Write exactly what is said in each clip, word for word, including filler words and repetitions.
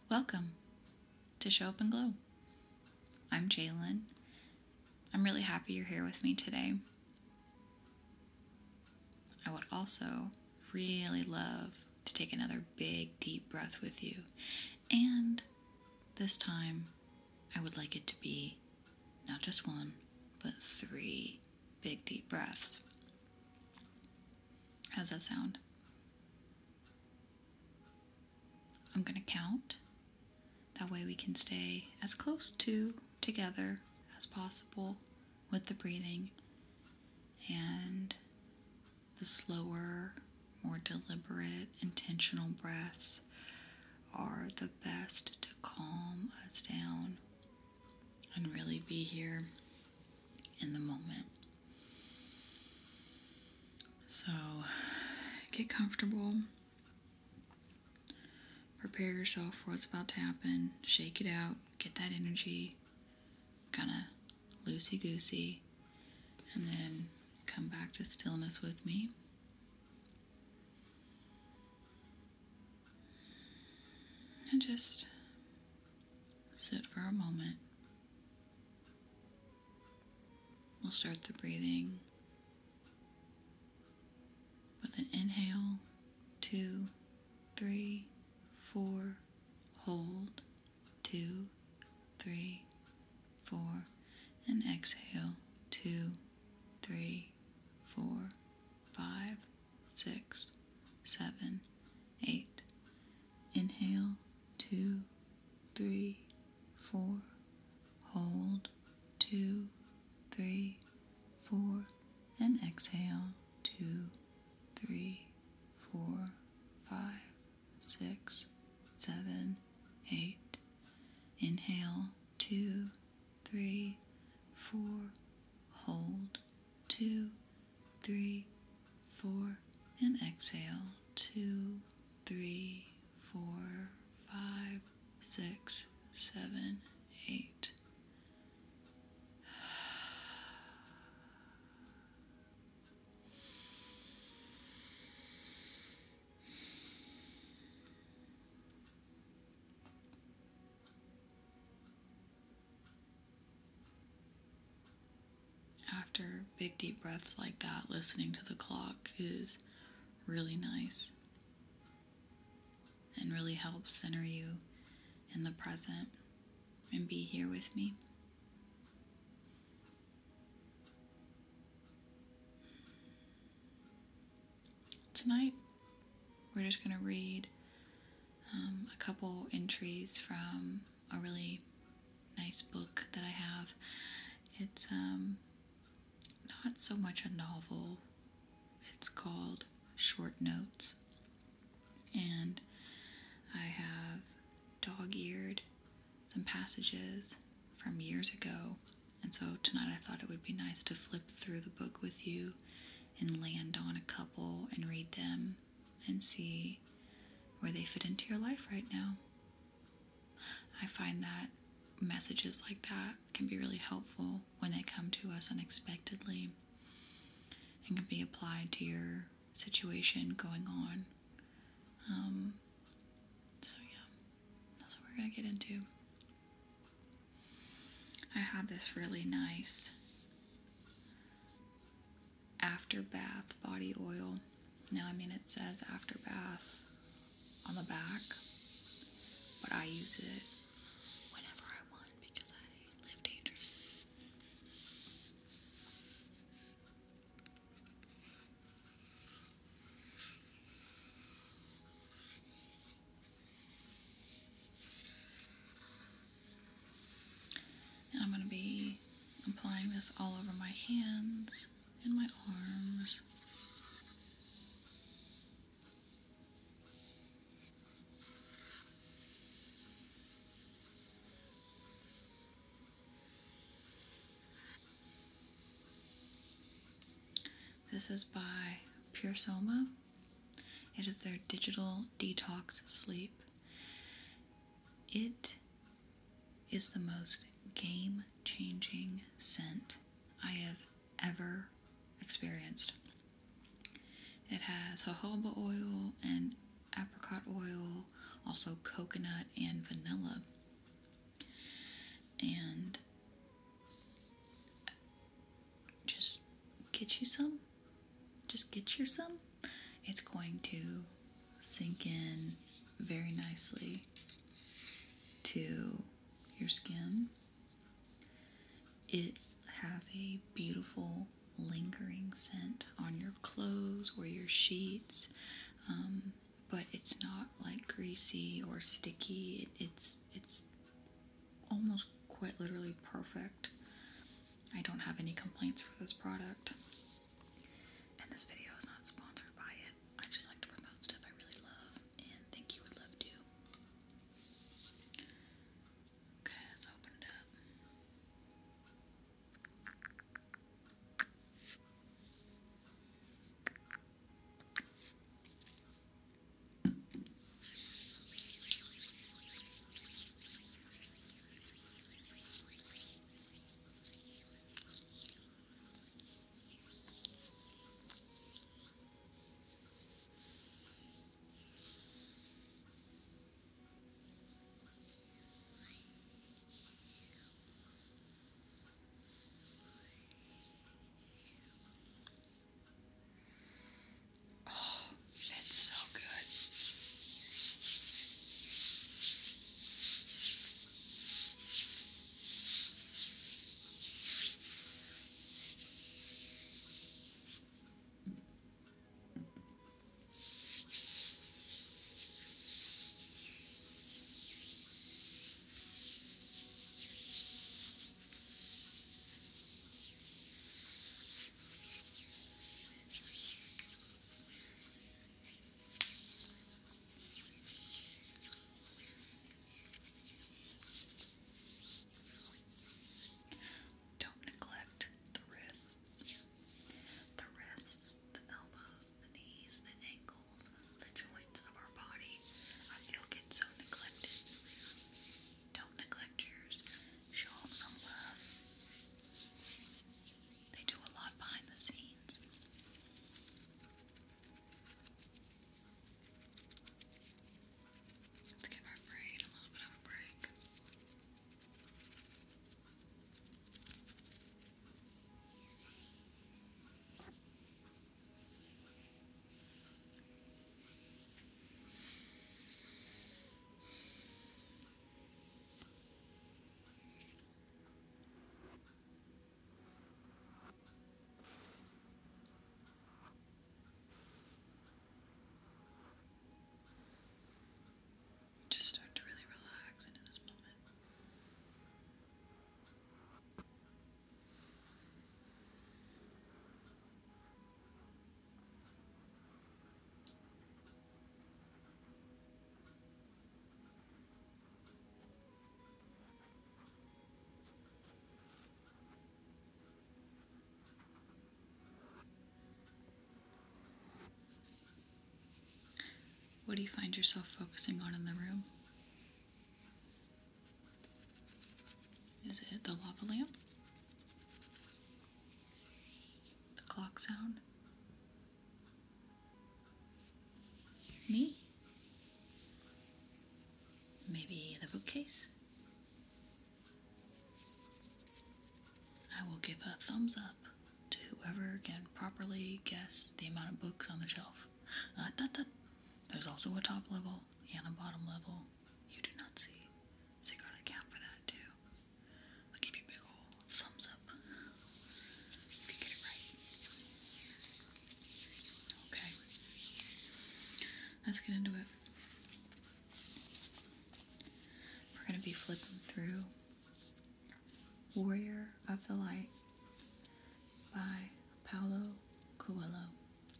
Welcome to Show Up and Glow. I'm Jalen. I'm really happy you're here with me today. I would also really love to take another big, deep breath with you. And this time, I would like it to be not just one, but three big, deep breaths. How's that sound? I'm going to count. That way we can stay as close to together as possible with the breathing. And the slower, more deliberate, intentional breaths are the best to calm us down and really be here in the moment. So get comfortable. Prepare yourself for what's about to happen. Shake it out. Get that energy kind of loosey-goosey. And then come back to stillness with me. And just sit for a moment. We'll start the breathing with an inhale, two, three, four, hold, two, three, four, and exhale, two, three, four, five, six, seven, eight. Inhale, two, three, four, hold, two, three, four, and exhale, two, three, four, five, six, seven, eight. Inhale, two, three, four, hold, two, three, four, and exhale, two, three, four, five, six, seven, eight. After big deep breaths like that, listening to the clock is really nice and really helps center you in the present and be here with me. Tonight, we're just going to read um, a couple entries from a really nice book that I have. It's um, not so much a novel. It's called Short Notes. And I have dog-eared some passages from years ago. And so tonight I thought it would be nice to flip through the book with you and land on a couple and read them and see where they fit into your life right now. I find that messages like that can be really helpful when they come to us unexpectedly and can be applied to your situation going on. Um, so yeah, that's what we're going to get into. I have this really nice after bath body oil. Now, I mean, it says after bath on the back, but I use it whenever I want because I live dangerously. And I'm going to be applying this all over my hands and my arms. This is by Pure Soma. It is their digital detox sleep. It is the most game-changing scent I have ever experienced. It has jojoba oil and apricot oil, also coconut and vanilla. And just get you some. Just get you some. It's going to sink in very nicely to your skin. It has a beautiful lingering scent on your clothes or your sheets, um, but it's not like greasy or sticky. It, it's it's almost quite literally perfect. I don't have any complaints for this product, and this video is not sponsored by it. I just like to promote stuff I really love and think you would love too. Okay, let's open it up. What do you find yourself focusing on in the room? Is it the lava lamp? The clock sound? Me? Maybe the bookcase? I will give a thumbs up to whoever can properly guess the amount of books on the shelf. Uh, da, da. There's also a top level and a bottom level you do not see, so you gotta account for that too. I'll give you a big ol' thumbs up if you get it right. Okay, let's get into it. We're gonna be flipping through Warrior of the Light by Paulo Coelho.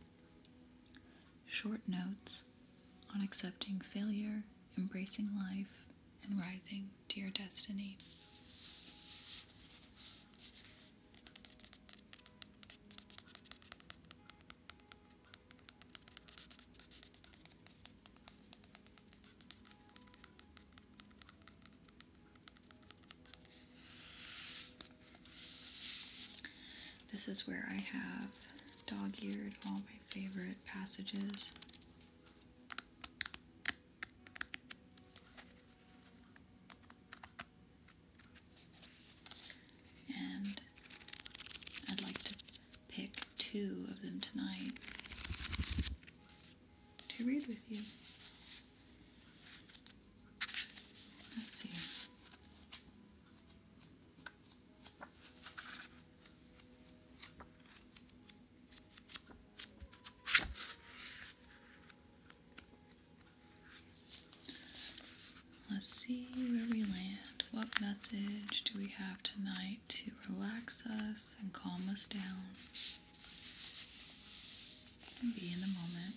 Short notes on accepting failure, embracing life, and rising to your destiny. This is where I have dog-eared all my favorite passages. two of them tonight to read with you. Let's see. Let's see where we land. What message do we have tonight to relax us and calm us down and be in the moment?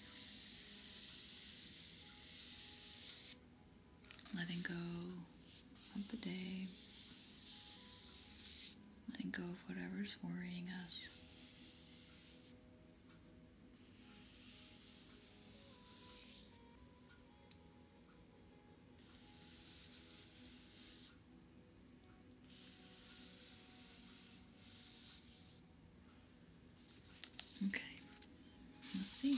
Letting go of the day, letting go of whatever's worrying us. Okay, let's see.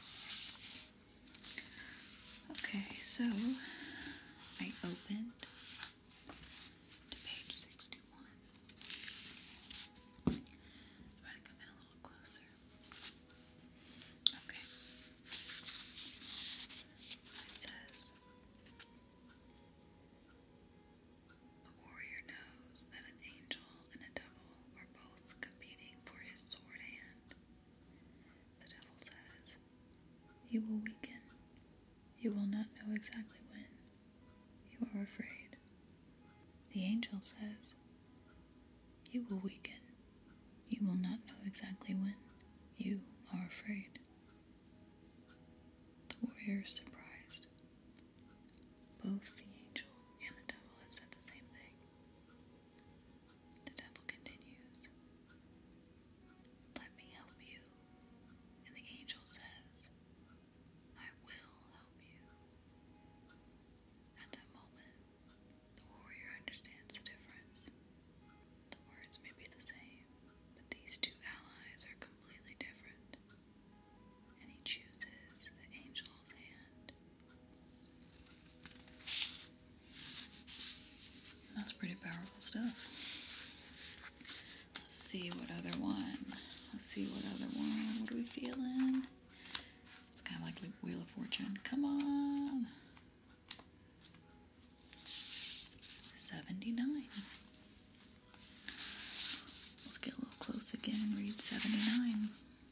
Okay, so I opened to page sixty-one. I'm going to come in a little closer. Okay. It says, a warrior knows that an angel and a devil are both competing for his sword hand. The devil says, you will weaken. You will not know exactly when. You are afraid. The angel says, you will weaken. You will not know exactly when. You are afraid. The warrior is surprised. Both the angel and the devil have said the same thing. The devil continues, let me help you. And the angel says, I will help you. At that moment, the warrior understands the difference. The words may be the same, but these two allies are completely different. And he chooses the angel's hand. That's pretty powerful stuff. Let's see what other one. Let's see what other one. What are we feeling? It's kind of like the Wheel of Fortune. Come on. seventy-nine. Let's get a little close again and read seventy-nine.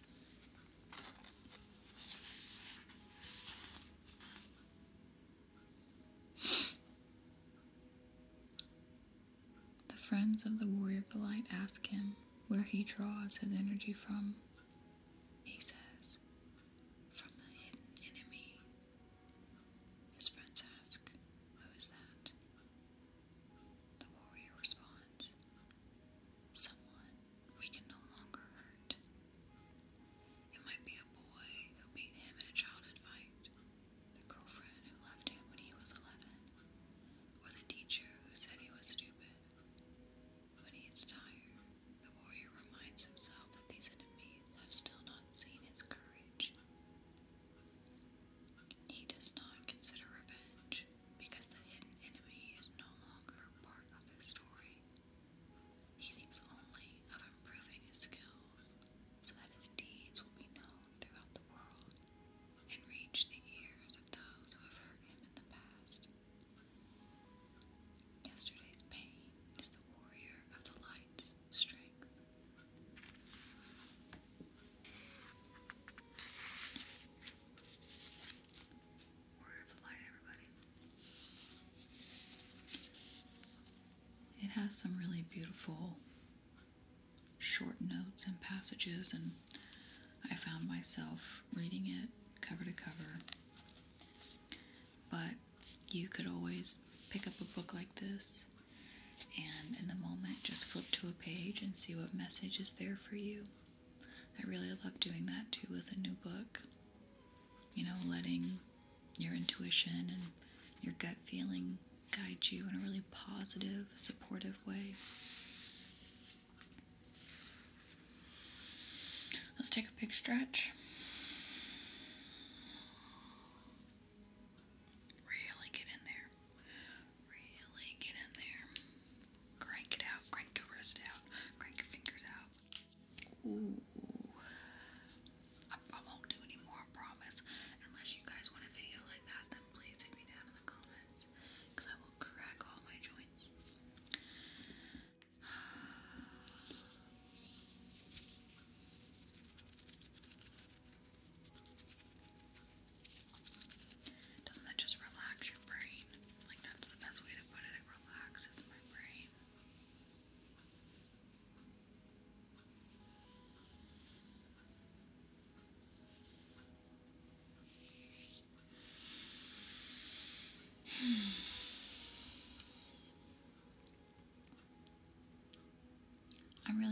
The friends of the Warrior of the Light ask him where he draws his energy from. He says, from the hidden enemy. His friends ask, who is that? The warrior responds, someone we can no longer hurt. It might be a boy who beat him in a childhood fight, the girlfriend who left him when he was eleven, or the teacher who said he was stupid. When he is tired, the warrior reminds himself that these enemies have still not seen his courage. He does not consider revenge, because the hidden enemy is no longer a part of his story. He thinks only of improving his skills, so that his deeds will be known throughout the world, and reach the ears of those who have hurt him in the past. Yesterday's pain is the warrior of the light's strength. Warrior of the light, everybody. It has some really beautiful short notes and passages, and I found myself reading it cover to cover. But you could always pick up a book like this and in the moment just flip to a page and see what message is there for you. I really love doing that too with a new book. You know, letting your intuition and your gut feeling guide you in a really positive, supportive way. Let's take a big stretch. Really get in there. Really get in there. Crank it out. Crank your wrist out. Crank your fingers out. Ooh.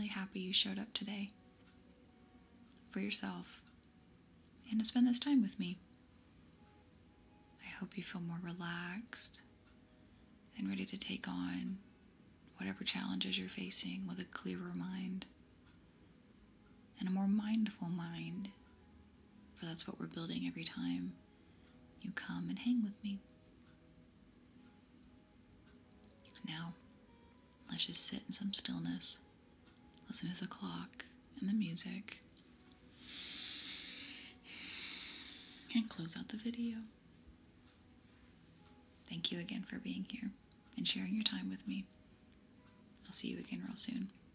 happy you showed up today for yourself and to spend this time with me. I hope you feel more relaxed and ready to take on whatever challenges you're facing with a clearer mind and a more mindful mind, for that's what we're building every time you come and hang with me. Now, let's just sit in some stillness, listen to the clock and the music, and close out the video. Thank you again for being here and sharing your time with me. I'll see you again real soon.